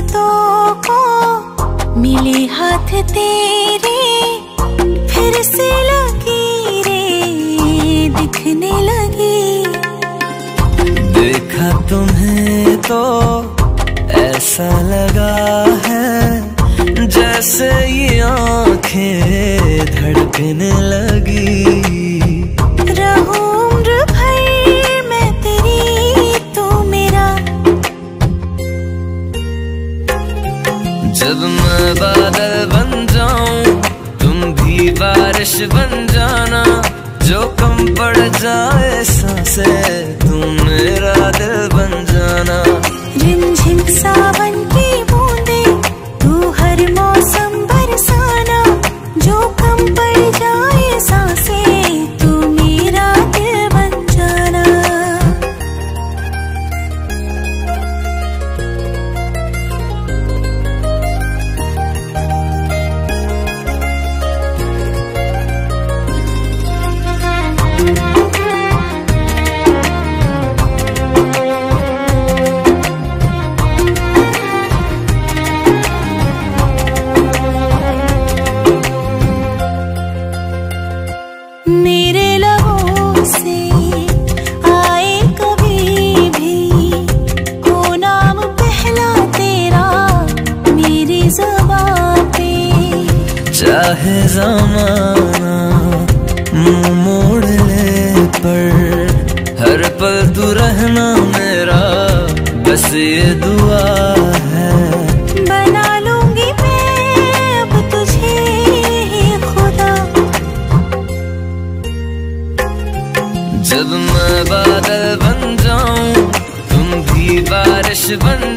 बातों को मिले हाथ तेरे, फिर से लकीरें दिखने लगी। देखा तुम्हें तो ऐसा लगा है जैसे ये आंखें धड़कने लगी। रहूं उम्र भर मैं तेरी, तू मेरा। जब मैं बादल बन जाऊं तुम भी बारिश बन जाना, जो कम पड़ जाए सांसें तुम मेरा दिल बन जाना। रिमझिम सावन की बूंदे तू हर मौसम बरसाना, जो कम पड़ जाए सांसें तू मेरा दिल बन जाना। मेरे लबों से आए कभी भी हो नाम पहला तेरा मेरी ज़ुबां पे। चाहे ज़माना मुंह मोड़ ले पर हर पल तू रहना मेरा, बस ये दुआ है। बना लूंगी मैं अब तुझे खुदा। जब मैं बादल बन जाऊं तुम भी बारिश बन